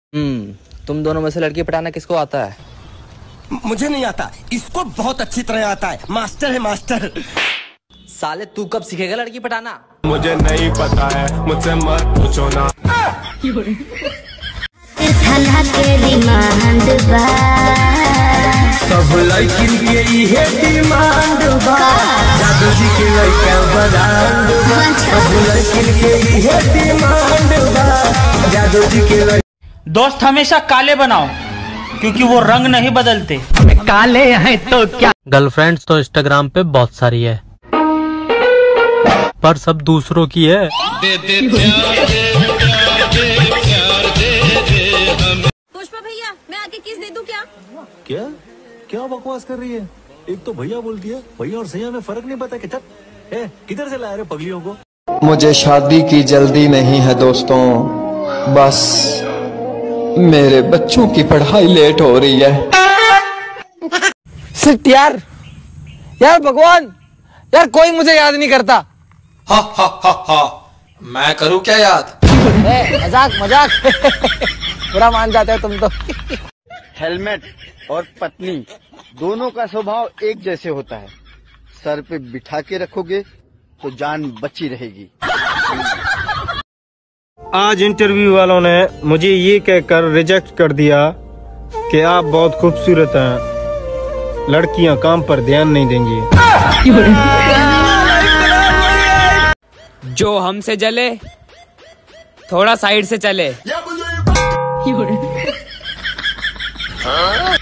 तुम दोनों में से लड़की पटाना किसको आता है? मुझे नहीं आता, इसको बहुत अच्छी तरह आता है, मास्टर है मास्टर। साले तू कब सीखेगा लड़की पटाना? मुझे नहीं पता है, मुझसे मत पूछो ना। सब लड़किन के इहे डिमांड बा, जादू जी के लड़का बरांड बा। सब लड़किन के इहे डिमांड बा, जादू जी के लड़का। दोस्त हमेशा काले बनाओ क्योंकि वो रंग नहीं बदलते। काले हैं तो क्या। गर्लफ्रेंड्स तो इंस्टाग्राम पे बहुत सारी है, पर सब दूसरों की है। पुष्पा भैया, मैं आके किस दे दूं क्या? क्या क्या बकवास कर रही है? एक तो भैया बोल दिया, भैया और सैया में फर्क नहीं पता कि किधर से ला रहे पगलियों को। मुझे शादी की जल्दी नहीं है दोस्तों, बस मेरे बच्चों की पढ़ाई लेट हो रही है। सिर्फ यार भगवान यार, कोई मुझे याद नहीं करता। हा मैं करूँ क्या याद? मजाक बुरा मान जाते हो तुम तो। हेलमेट और पत्नी दोनों का स्वभाव एक जैसे होता है। सर पे बिठा के रखोगे तो जान बची रहेगी। आज इंटरव्यू वालों ने मुझे ये कहकर रिजेक्ट कर दिया कि आप बहुत खूबसूरत हैं, लड़कियां काम पर ध्यान नहीं देंगी। जो हमसे जले थोड़ा साइड से चले।